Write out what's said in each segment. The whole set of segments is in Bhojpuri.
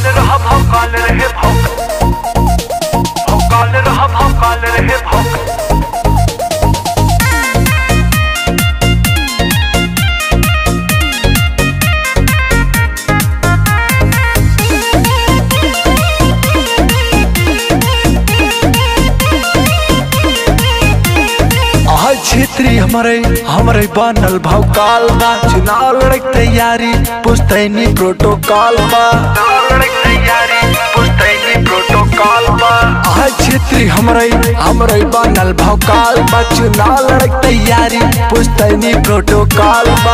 भौकाल रहा भौकाल रहे भौकाल रहा भौकाल रहे क्षेत्री हमारे बनल भौकाल बा चुनाव लड़े तैयारी पुस्तैनी प्रोटोकॉल बा क्षेत्री हमारे बनल भौकाल बा चुनाव लड़े तैयारी पुस्तैनी प्रोटोकॉल बा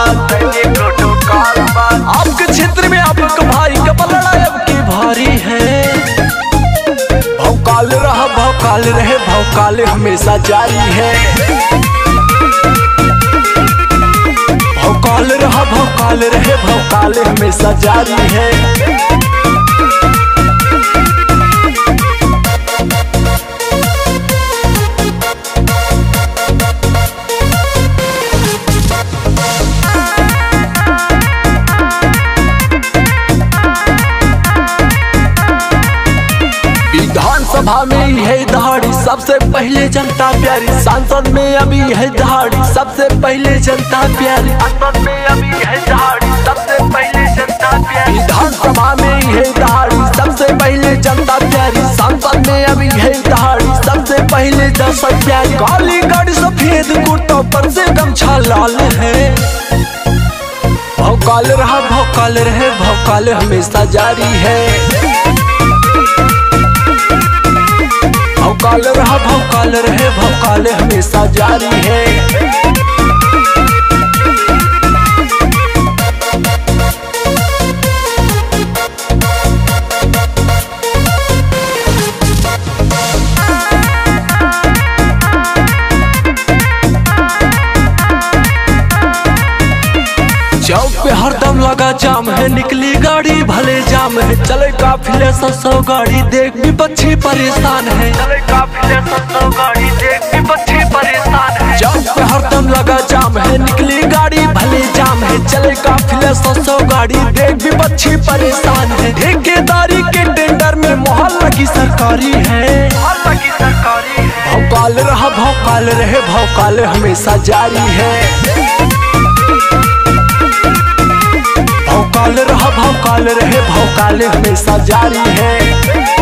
आपके क्षेत्र में आपका भाई का लड़ाई अब की भारी है। भौकाल रहा भौकाल रहे भौकाल हमेशा जारी है। भौकाल रहा भौकाल रहे भौकाल हमेशा जारी है। विधानसभा में है दहाड़ी सबसे पहले जनता प्यारी, सांसद में अभी है दहाड़ी सबसे पहले जनता प्यारी, सांसद में अभी है दहाड़ी सबसे पहले जनता प्यारी। विधानसभा में है दहाड़ी सबसे पहले जनता प्यारी, सांसद में अभी है दहाड़ी सबसे पहले जनता प्यारी। काली गाड़ी सफेद कुर्ता पर से गमछा लाल है। भौकाल रहा भौकाल रहे भौकाल हमेशा जारी है। भौकाल रहा भौकाल रहे भौकाल हमेशा जारी है। चौक पे हरदम लगा जाम है, निकली गाड़ी भले जाम है, चले काफिले 100 गाड़ी देख भी बच्चे परेशान है। चले काफिले 100 गाड़ी देख भी बच्चे परेशान है। चौक पे हरदम लगा जाम है, निकली गाड़ी भले जाम है, चले काफिले 100 गाड़ी देख भी बच्चे परेशान है। ठेकेदारी के टेंडर में मोहर लगी सरकारी है। भौकाल रहा भौकाल रहे भौकाल हमेशा जारी है। भौकाल रहा भौकाल रहे भौकाल हमेशा जारी है।